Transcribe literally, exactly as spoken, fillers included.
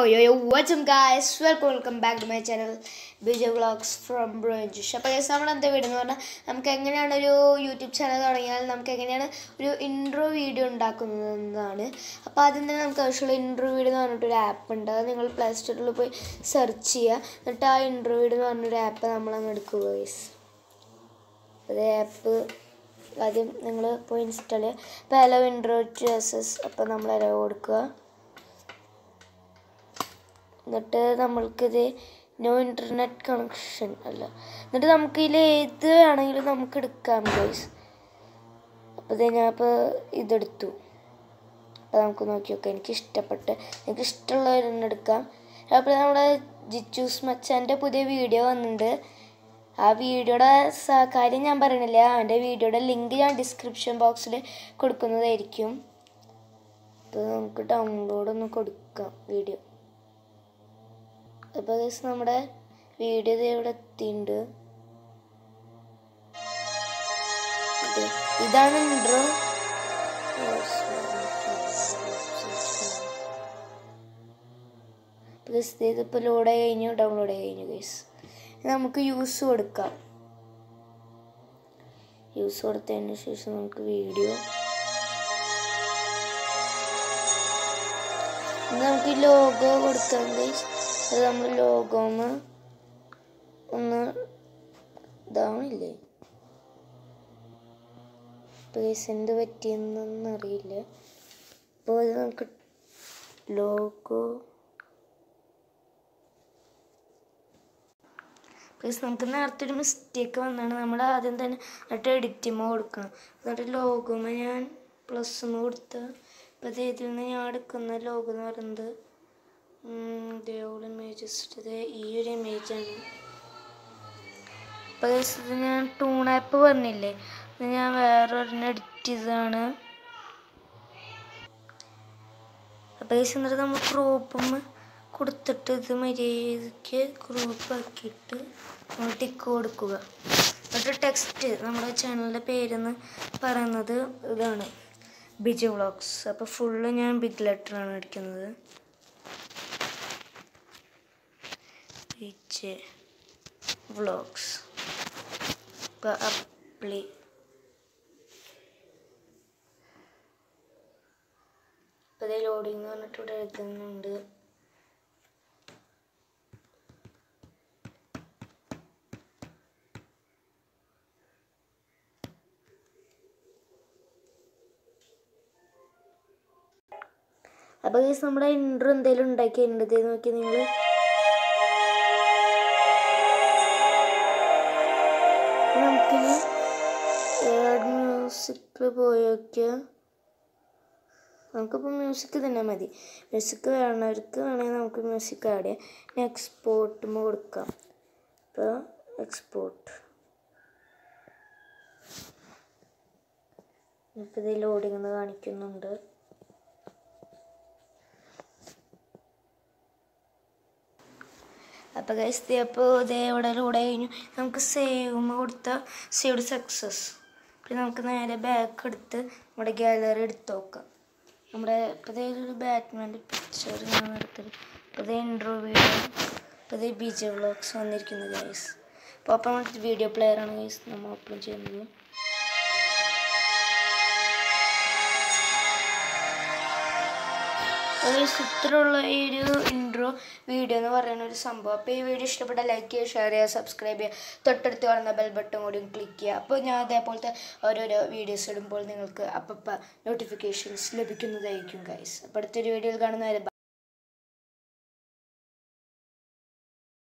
yo yo what's up guys, welcome welcome back to my channel Bijay Vlogs from Branch. അപ്പോൾ guys നമ്മൾ എന്താ video എന്ന് പറഞ്ഞാൽ നമുക്ക് എങ്ങനെയാണ് ഒരു യൂട്യൂബ് ചാനൽ തുടങ്ങിയാൽ നമുക്ക് എങ്ങനെയാണ് ഒരു ഇൻട്രോ വീഡിയോ ഉണ്ടാക്കുന്നതെന്നാണ്. അപ്പോൾ ആദ്യം തന്നെ നമുക്ക് ആവശ്യമുള്ള ഇൻട്രോ വീഡിയോ എന്ന് പറഞ്ഞിട്ടൊരു ആപ്പ് ഉണ്ട്. അത് നിങ്ങൾ പ്ലേ സ്റ്റോറിൽ പോയി സെർച്ച് ചെയ്യുക. എന്നിട്ട് ആ ഇൻട്രോ വീഡിയോ എന്ന് പറഞ്ഞൊരു ആപ്പ് നമ്മളങ്ങ് എടുക്കുക ഗൈസ്. അതേ ആപ്പ് ആദ്യം നിങ്ങൾ പോയി ഇൻസ്റ്റാൾ ചെയ്യുക. അപ്പോൾ hello intro to S S അപ്പോൾ നമ്മൾ ഹലോ കൊടുക്കുക. എന്നിട്ട് നമ്മൾക്കിത് നോ ഇൻ്റർനെറ്റ് കണക്ഷൻ അല്ല, എന്നിട്ട് നമുക്കിതിൽ ഏത് വേണമെങ്കിലും നമുക്ക് എടുക്കാം ഗൈസ്. അപ്പോൾ ഇത് ഞാനിപ്പോൾ ഇതെടുത്തു. അപ്പോൾ നമുക്ക് നോക്കി നോക്കാം, എനിക്ക് ഇഷ്ടപ്പെട്ട് എനിക്ക് ഇഷ്ടമുള്ളവരെന്നെ എടുക്കാം. അപ്പോൾ നമ്മുടെ ജിച്ചൂസ് മച്ചാൻ്റെ പുതിയ വീഡിയോ വന്നിട്ടുണ്ട്. ആ വീഡിയോയുടെ കാര്യം ഞാൻ പറയണില്ല, അവൻ്റെ വീഡിയോയുടെ ലിങ്ക് ഞാൻ ഡിസ്ക്രിപ്ഷൻ ബോക്സിൽ കൊടുക്കുന്നതായിരിക്കും. അപ്പോൾ നമുക്ക് ഡൗൺലോഡ് ഒന്ന് കൊടുക്കാം വീഡിയോ. അപ്പോൾ ഗൈസ് നമ്മുടെ വീഡിയോ ഇവിടെ എത്തിയിട്ടുണ്ട്. ഇതാണ് ഇൻട്രോ. ഗൈസ് ഇതിപ്പോൾ ലോഡ് ആയി കഴിഞ്ഞു, ഡൗൺലോഡ് ആയി കഴിഞ്ഞു ഗൈസ്. നമുക്ക് യൂസ് കൊടുക്കാം. യൂസ് കൊടുത്തതിന് ശേഷം നമുക്ക് വീഡിയോ നമുക്ക് ലോഗോ കൊടുക്കാം ഗൈസ്. അത് നമ്മൾ ലോഗോന്ന് ഒന്ന് ഇതാവണില്ലേ, ഇപ്പോൾ ഗൈസ് എന്ത് പറ്റിയെന്നൊന്നും അറിയില്ല. അപ്പോൾ അത് നമുക്ക് ലോഗോ ഗൈസ് നമുക്ക് നേരത്തെ ഒരു മിസ്റ്റേക്ക് വന്നാണ്. നമ്മൾ ആദ്യം തന്നെ എന്നിട്ട് എഡിറ്റിമ്മ കൊടുക്കണം. എന്നിട്ട് ലോഗോമ്മ ഞാൻ പ്ലസ് ഒന്ന് കൊടുത്ത. അപ്പോൾ ഇത് ഇതിൽ നിന്ന് ഞാൻ എടുക്കുന്ന ലോഗോ എന്ന് പറയുന്നത് ഇമേജസ് ഈ ഒരു ഇമേജാണ്. അപ്പോൾ ഇത് ഞാൻ ടൂൺ ആപ്പ് പറഞ്ഞില്ലേ, ഇത് ഞാൻ വേറൊരെണ്ണം എഡിറ്റ് ചെയ്തതാണ്. അപ്പോൾ എന്നിട്ട് നമ്മൾ ക്രോപ്പും കൊടുത്തിട്ട് ഇത് മര്യാദയ്ക്ക് ക്രോപ്പ് ആക്കിയിട്ട് നമ്മൾ ടിക്ക് കൊടുക്കുക. എന്നിട്ട് ടെക്സ്റ്റ് നമ്മുടെ ചാനലിൻ്റെ പേരെന്ന് പറയുന്നത് ഇതാണ്, ബിജയ് വ്ളോഗ്സ്. അപ്പോൾ ഫുള്ള് ഞാൻ ബിഗ് ലെറ്ററാണ് അടിക്കുന്നത്, ബിജയ് വ്ളോഗ്സ്. അപ്പോൾ അപ്ലൈ അപ്പോൾ ഇത് ലോഡിങ് എന്ന് പറഞ്ഞിട്ട് ഇവിടെ എഴുതുന്നുണ്ട്. അപ്പോൾ ഗൈസ് നമ്മുടെ ഇൻട്രോ എന്തെങ്കിലും ഉണ്ടാക്കിയിട്ടുണ്ട് നോക്കി നിങ്ങൾ. നമുക്കിനി ആഡ് മ്യൂസിക്കിൽ പോയി നോക്കിയാൽ നമുക്കിപ്പോൾ മ്യൂസിക് തന്നെ മതി. മ്യൂസിക് വേണവർക്ക് വേണമെങ്കിൽ നമുക്ക് മ്യൂസിക് ആഡ് ചെയ്യാം. പിന്നെ എക്സ്പോർട്ടും കൊടുക്കാം. ഇപ്പോൾ എക്സ്പോർട്ട് ഇപ്പോൾ ഇത് ലോഡിങ് എന്ന് കാണിക്കുന്നുണ്ട്. അപ്പോൾ ഗൈസ് അപ്പോൾ ഇതേ ഇവിടെ ലോഡ് കഴിഞ്ഞു. നമുക്ക് സേവ് കൊടുത്താൽ സേവ് സക്സസ്. പിന്നെ നമുക്ക് നേരെ ബാക്ക് എടുത്ത് നമ്മുടെ ഗാലറി എടുത്ത് നോക്കാം. നമ്മുടെ ഇപ്പോൾ ഇതൊരു ബാറ്റ്മാൻ്റെ പിക്ചർ ഞാൻ എടുത്തത്. അപ്പോൾ ഇത് ഇൻട്രോ വീഡിയോ. അപ്പോൾ ഇത് ബിജയ് വ്ളോഗ്സ് വന്നിരിക്കുന്നു ഗൈസ്. അപ്പോൾ അപ്പം നമ്മുടെ വീഡിയോ പ്ലെയറാണ് ഗൈസ് നമ്മൾ ഓപ്പൺ ചെയ്യുന്നത്. ഇത്രയുള്ള ഈ ഒരു ഇൻട്രോ വീഡിയോ എന്ന് പറയുന്ന ഒരു സംഭവം. അപ്പോൾ ഈ വീഡിയോ ഇഷ്ടപ്പെട്ട ലൈക്ക് ചെയ്യുക, ഷെയർ ചെയ്യുക, സബ്സ്ക്രൈബ് ചെയ്യുക, തൊട്ടടുത്ത് കാണുന്ന ബെൽ ബട്ടൺ കൂടി ക്ലിക്ക് ചെയ്യുക. അപ്പോൾ ഞാൻ അതേപോലത്തെ ഓരോരോ വീഡിയോസ് ഇടുമ്പോൾ നിങ്ങൾക്ക് അപ്പം നോട്ടിഫിക്കേഷൻസ് ലഭിക്കുന്നതായിരിക്കും ഗൈസ്. അപ്പോൾ അടുത്തൊരു വീഡിയോയിൽ കാണുന്നവരെ